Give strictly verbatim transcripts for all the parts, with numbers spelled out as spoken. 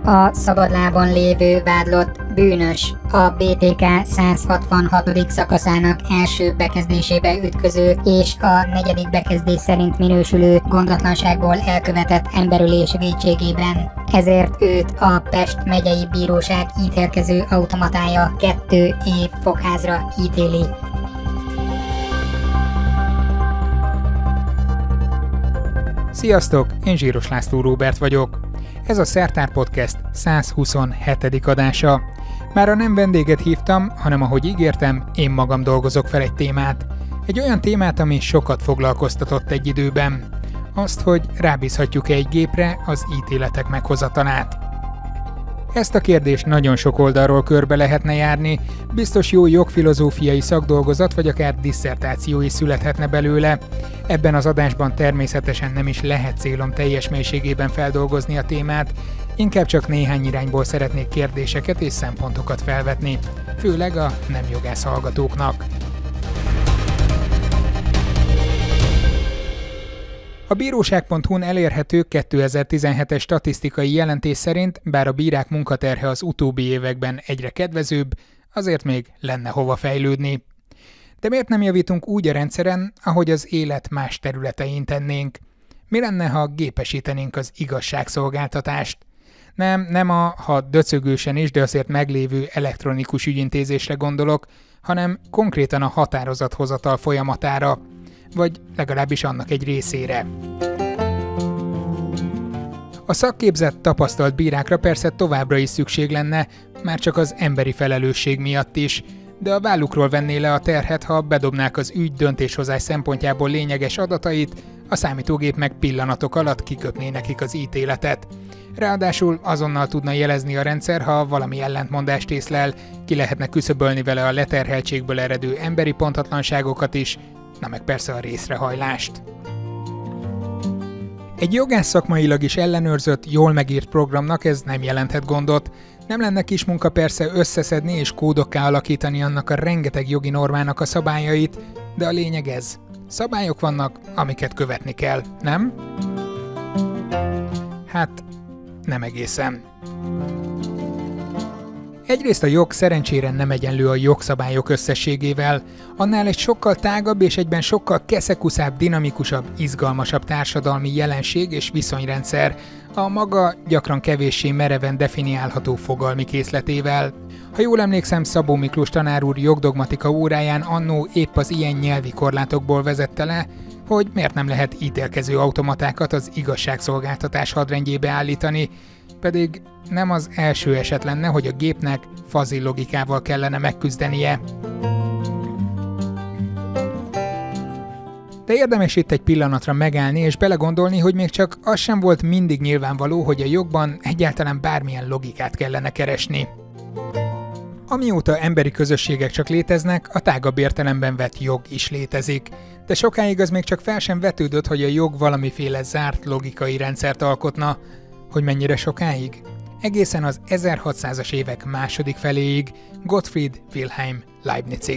A szabadlábon lévő vádlott bűnös, a bé té ká száz hatvanhatodik szakaszának első bekezdésébe ütköző és a negyedik bekezdés szerint minősülő gondatlanságból elkövetett emberölés vétségében. Ezért őt a Pest megyei bíróság ítélkező automatája kettő év fogházra ítéli. Sziasztok, én Zsíros László Róbert vagyok. Ez a Szertár Podcast száz huszonhetedik adása. Mára nem vendéget hívtam, hanem ahogy ígértem, én magam dolgozok fel egy témát. Egy olyan témát, ami sokat foglalkoztatott egy időben. Azt, hogy rábízhatjuk-e egy gépre az ítéletek meghozatalát. Ezt a kérdést nagyon sok oldalról körbe lehetne járni, biztos jó jogfilozófiai szakdolgozat vagy akár disszertáció is születhetne belőle. Ebben az adásban természetesen nem is lehet célom teljes mélységében feldolgozni a témát, inkább csak néhány irányból szeretnék kérdéseket és szempontokat felvetni, főleg a nem jogász hallgatóknak. A bíróság pont hu-n elérhető kétezer-tizenhetes statisztikai jelentés szerint, bár a bírák munkaterhe az utóbbi években egyre kedvezőbb, azért még lenne hova fejlődni. De miért nem javítunk úgy a rendszeren, ahogy az élet más területein tennénk? Mi lenne, ha gépesítenénk az igazságszolgáltatást? Nem, nem a, ha döcögősen is, de azért meglévő elektronikus ügyintézésre gondolok, hanem konkrétan a határozathozatal folyamatára, vagy legalábbis annak egy részére. A szakképzett, tapasztalt bírákra persze továbbra is szükség lenne, már csak az emberi felelősség miatt is, de a vállukról venné le a terhet, ha bedobnák az ügy döntéshozás szempontjából lényeges adatait, a számítógép meg pillanatok alatt kiköpné nekik az ítéletet. Ráadásul azonnal tudna jelezni a rendszer, ha valami ellentmondást észlel, ki lehetne küszöbölni vele a leterheltségből eredő emberi pontatlanságokat is, na meg persze a részrehajlást. Egy jogász szakmailag is ellenőrzött, jól megírt programnak ez nem jelenthet gondot. Nem lenne kis munka persze összeszedni és kódokká alakítani annak a rengeteg jogi normának a szabályait, de a lényeg ez. Szabályok vannak, amiket követni kell, nem? Hát, nem egészen. Egyrészt a jog szerencsére nem egyenlő a jogszabályok összességével, annál egy sokkal tágabb és egyben sokkal keszekuszább, dinamikusabb, izgalmasabb társadalmi jelenség és viszonyrendszer, a maga gyakran kevéssé mereven definiálható fogalmi készletével. Ha jól emlékszem, Szabó Miklós tanár úr jogdogmatika óráján annó épp az ilyen nyelvi korlátokból vezette le, hogy miért nem lehet ítélkező automatákat az igazságszolgáltatás hadrendjébe állítani, pedig nem az első eset lenne, hogy a gépnek fazi logikával kellene megküzdenie. De érdemes itt egy pillanatra megállni és belegondolni, hogy még csak az sem volt mindig nyilvánvaló, hogy a jogban egyáltalán bármilyen logikát kellene keresni. Amióta emberi közösségek csak léteznek, a tágabb értelemben vett jog is létezik, de sokáig az még csak fel sem vetődött, hogy a jog valamiféle zárt logikai rendszert alkotna. Hogy mennyire sokáig? Egészen az ezerhatszázas évek második feléig, Gottfried Wilhelm Leibnizig.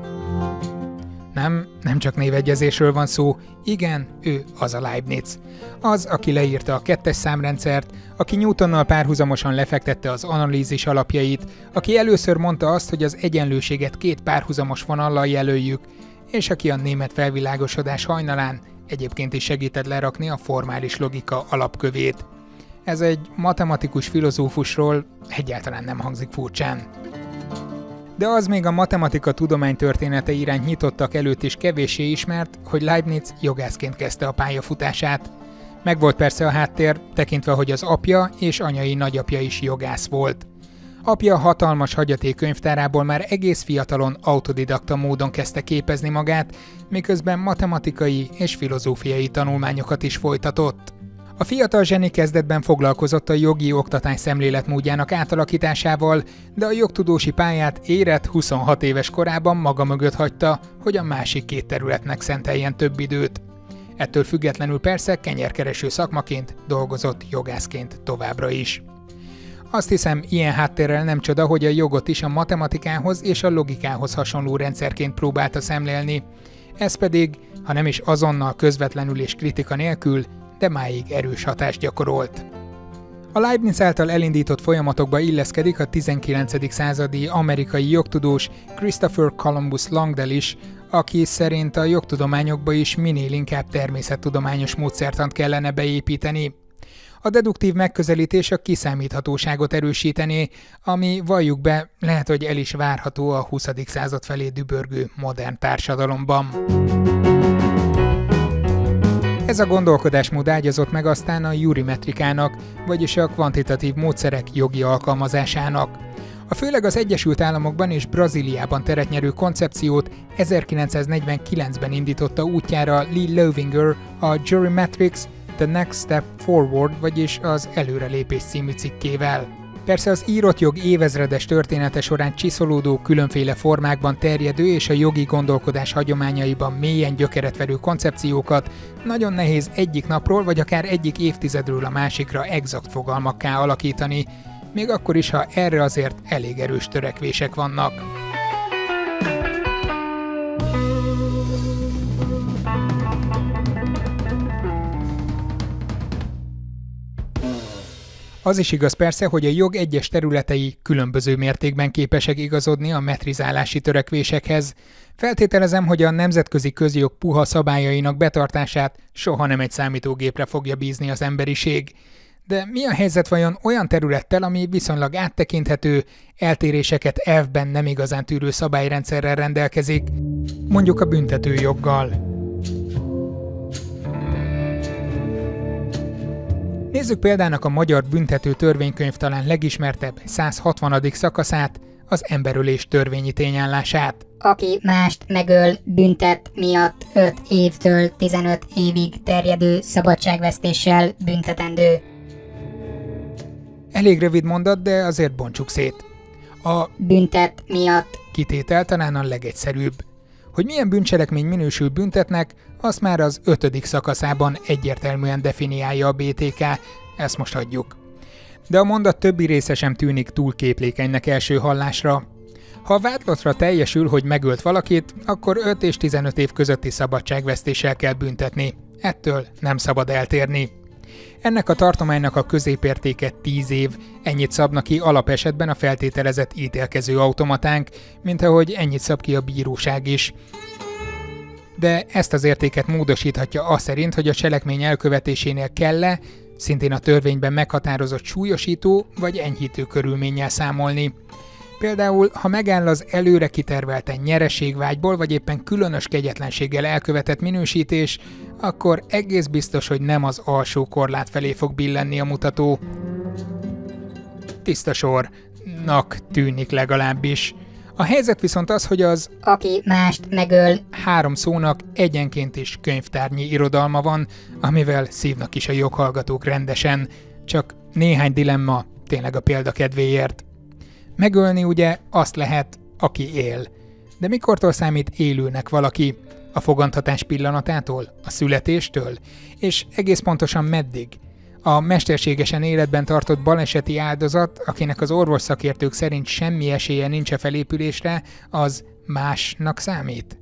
Nem, nem csak névegyezésről van szó, igen, ő az a Leibniz. Az, aki leírta a kettes számrendszert, aki Newtonnal párhuzamosan lefektette az analízis alapjait, aki először mondta azt, hogy az egyenlőséget két párhuzamos vonallal jelöljük, és aki a német felvilágosodás hajnalán egyébként is segített lerakni a formális logika alapkövét. Ez egy matematikus filozófusról egyáltalán nem hangzik furcsán. De az még a matematika tudománytörténete iránt nyitottak előtt is kevéssé ismert, hogy Leibniz jogászként kezdte a pályafutását. Megvolt persze a háttér, tekintve, hogy az apja és anyai nagyapja is jogász volt. Apja hatalmas hagyaték könyvtárából már egész fiatalon autodidakta módon kezdte képezni magát, miközben matematikai és filozófiai tanulmányokat is folytatott. A fiatal zseni kezdetben foglalkozott a jogi oktatás szemléletmódjának átalakításával, de a jogtudósi pályát érett huszonhat éves korában maga mögött hagyta, hogy a másik két területnek szenteljen több időt. Ettől függetlenül persze kenyerkereső szakmaként dolgozott jogászként továbbra is. Azt hiszem, ilyen háttérrel nem csoda, hogy a jogot is a matematikához és a logikához hasonló rendszerként próbálta szemlélni. Ez pedig, ha nem is azonnal közvetlenül és kritika nélkül, de máig erős hatást gyakorolt. A Leibniz által elindított folyamatokba illeszkedik a tizenkilencedik századi amerikai jogtudós Christopher Columbus Langdell is, aki szerint a jogtudományokba is minél inkább természettudományos módszertant kellene beépíteni. A deduktív megközelítés a kiszámíthatóságot erősítené, ami, valljuk be, lehet, hogy el is várható a huszadik század felé dübörgő modern társadalomban. Ez a gondolkodásmód ágyazott meg aztán a jurimetrikának, vagyis a kvantitatív módszerek jogi alkalmazásának. A főleg az Egyesült Államokban és Brazíliában teret nyerő koncepciót ezerkilencszáznegyvenkilencben indította útjára Lee Loewinger a Jurimetrics, The Next Step Forward, vagyis az Előrelépés című cikkével. Persze az írott jog évezredes története során csiszolódó, különféle formákban terjedő és a jogi gondolkodás hagyományaiban mélyen gyökeret verő koncepciókat nagyon nehéz egyik napról vagy akár egyik évtizedről a másikra exakt fogalmakká alakítani, még akkor is, ha erre azért elég erős törekvések vannak. Az is igaz persze, hogy a jog egyes területei különböző mértékben képesek igazodni a metrizálási törekvésekhez. Feltételezem, hogy a nemzetközi közjog puha szabályainak betartását soha nem egy számítógépre fogja bízni az emberiség. De mi a helyzet vajon olyan területtel, ami viszonylag áttekinthető, eltéréseket elvben nem igazán tűrő szabályrendszerrel rendelkezik, mondjuk a büntetőjoggal? Nézzük példának a magyar büntető törvénykönyv talán legismertebb száz hatvanadik szakaszát, az emberölés törvényi tényállását. Aki mást megöl, büntet miatt öt évtől tizenöt évig terjedő szabadságvesztéssel büntetendő. Elég rövid mondat, de azért bontsuk szét. A büntet miatt kitétel talán a legegyszerűbb. Hogy milyen bűncselekmény minősül büntetnek, azt már az ötödik szakaszában egyértelműen definiálja a bé té ká, ezt most hagyjuk. De a mondat többi része sem tűnik túl képlékenynek első hallásra. Ha a vádlatra teljesül, hogy megölt valakit, akkor öt és tizenöt év közötti szabadságvesztéssel kell büntetni. Ettől nem szabad eltérni. Ennek a tartománynak a középértéke tíz év, ennyit szabna ki alapesetben a feltételezett ítélkező automatánk, mint ahogy ennyit szab ki a bíróság is. De ezt az értéket módosíthatja az szerint, hogy a cselekmény elkövetésénél kell-e, szintén a törvényben meghatározott súlyosító vagy enyhítő körülménnyel számolni. Például, ha megáll az előre kitervelten nyereségvágyból vagy éppen különös kegyetlenséggel elkövetett minősítés, akkor egész biztos, hogy nem az alsó korlát felé fog billenni a mutató. Tiszta sornak tűnik legalábbis. A helyzet viszont az, hogy az aki mást megöl három szónak egyenként is könyvtárnyi irodalma van, amivel szívnak is a joghallgatók rendesen, csak néhány dilemma tényleg a példa kedvéért. Megölni ugye azt lehet, aki él. De mikortól számít élőnek valaki? A fogantatás pillanatától? A születéstől? És egész pontosan meddig? A mesterségesen életben tartott baleseti áldozat, akinek az orvosszakértők szerint semmi esélye nincs a felépülésre, az másnak számít?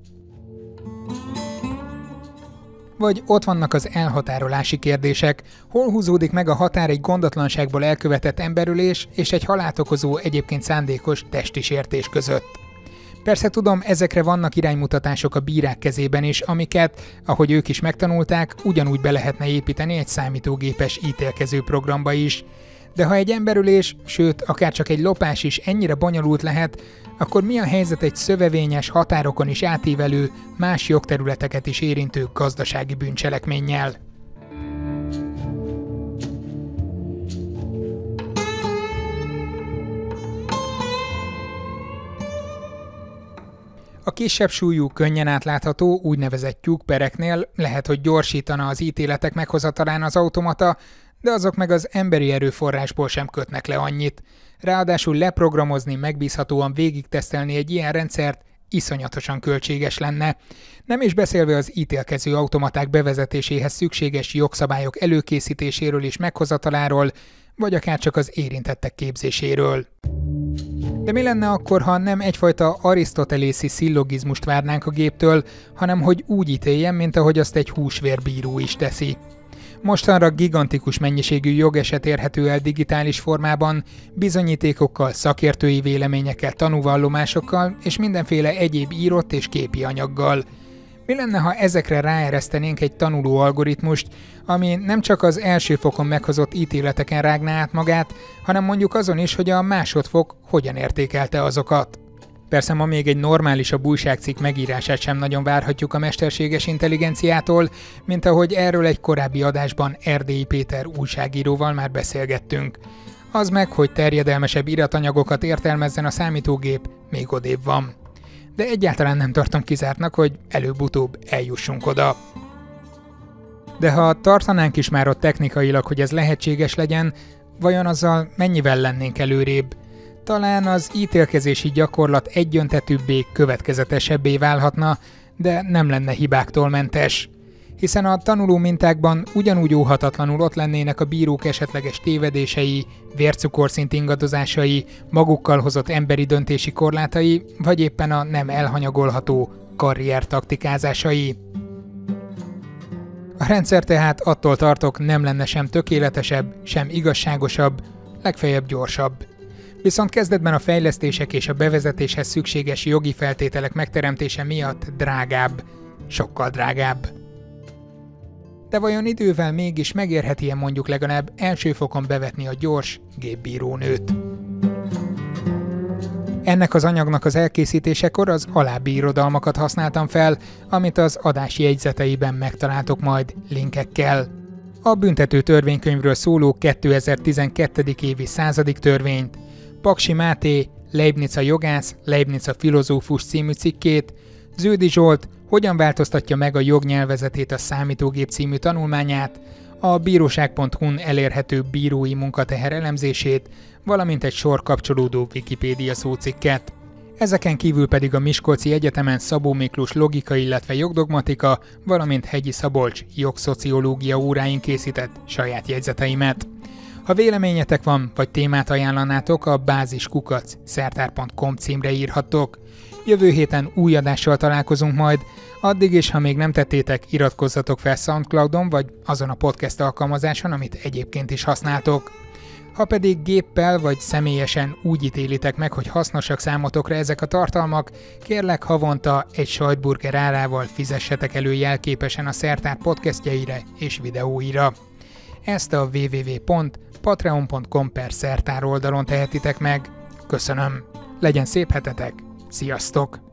Vagy ott vannak az elhatárolási kérdések, hol húzódik meg a határ egy gondatlanságból elkövetett emberölés és egy halált okozó, egyébként szándékos testi sértés között. Persze tudom, ezekre vannak iránymutatások a bírák kezében is, amiket, ahogy ők is megtanulták, ugyanúgy be lehetne építeni egy számítógépes ítélkező programba is. De ha egy emberölés, sőt, akár csak egy lopás is ennyire bonyolult lehet, akkor mi a helyzet egy szövevényes, határokon is átívelő, más jogterületeket is érintő gazdasági bűncselekménnyel? A kisebb súlyú, könnyen átlátható, úgynevezett tyúkpereknél lehet, hogy gyorsítana az ítéletek meghozatalán az automata, de azok meg az emberi erőforrásból sem kötnek le annyit. Ráadásul leprogramozni, megbízhatóan végigtesztelni egy ilyen rendszert iszonyatosan költséges lenne. Nem is beszélve az ítélkező automaták bevezetéséhez szükséges jogszabályok előkészítéséről és meghozataláról, vagy akár csak az érintettek képzéséről. De mi lenne akkor, ha nem egyfajta arisztotelészi szillogizmust várnánk a géptől, hanem hogy úgy ítéljen, mint ahogy azt egy húsvérbíró is teszi? Mostanra gigantikus mennyiségű jogeset érhető el digitális formában, bizonyítékokkal, szakértői véleményekkel, tanúvallomásokkal és mindenféle egyéb írott és képi anyaggal. Mi lenne, ha ezekre ráeresztenénk egy tanuló algoritmust, ami nem csak az első fokon meghozott ítéleteken rágná át magát, hanem mondjuk azon is, hogy a másodfok hogyan értékelte azokat. Persze ma még egy normálisabb újságcikk megírását sem nagyon várhatjuk a mesterséges intelligenciától, mint ahogy erről egy korábbi adásban Erdélyi Péter újságíróval már beszélgettünk. Az meg, hogy terjedelmesebb iratanyagokat értelmezzen a számítógép, még odébb van. De egyáltalán nem tartom kizártnak, hogy előbb-utóbb eljussunk oda. De ha tartanánk is már ott technikailag, hogy ez lehetséges legyen, vajon azzal mennyivel lennénk előrébb? Talán az ítélkezési gyakorlat egyöntetűbbé, következetesebbé válhatna, de nem lenne hibáktól mentes. Hiszen a tanuló mintákban ugyanúgy óhatatlanul ott lennének a bírók esetleges tévedései, vércukorszint ingadozásai, magukkal hozott emberi döntési korlátai, vagy éppen a nem elhanyagolható karriertaktikázásai. A rendszer tehát attól tartok, nem lenne sem tökéletesebb, sem igazságosabb, legfeljebb gyorsabb. Viszont kezdetben a fejlesztések és a bevezetéshez szükséges jogi feltételek megteremtése miatt drágább, sokkal drágább. De vajon idővel mégis megérheti-e mondjuk legalább első fokon bevetni a gyors gépbírónőt? Ennek az anyagnak az elkészítésekor az alábbi irodalmakat használtam fel, amit az adás jegyzeteiben megtaláltok majd linkekkel. A büntető törvénykönyvről szóló kétezer-tizenkettő. évi századik törvényt, Paksi Máté, Leibniz a jogász, Leibniz a filozófus című cikkét, Zöldi Zsolt, hogyan változtatja meg a jognyelvezetét a számítógép című tanulmányát, a bíróság pont hu-n elérhető bírói munkateher elemzését, valamint egy sor kapcsolódó Wikipédia szócikket. Ezeken kívül pedig a Miskolci Egyetemen Szabó Miklós logika, illetve jogdogmatika, valamint Hegyi Szabolcs jogszociológia óráin készített saját jegyzeteimet. Ha véleményetek van, vagy témát ajánlanátok, a báziskukac szertár pont com címre írhattok. Jövő héten új adással találkozunk majd, addig is, ha még nem tettétek, iratkozzatok fel SoundCloudon, vagy azon a podcast alkalmazáson, amit egyébként is használtok. Ha pedig géppel vagy személyesen úgy ítélitek meg, hogy hasznosak számotokra ezek a tartalmak, kérlek havonta egy sajtburger árával fizessetek elő jelképesen a Szertár podcastjeire és videóira. Ezt a double-u double-u double-u pont patreon pont com per szertár oldalon tehetitek meg. Köszönöm! Legyen szép hetetek! Sziasztok!